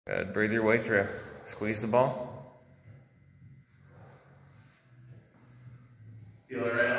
Good, breathe your way through. Squeeze the ball. Feel it right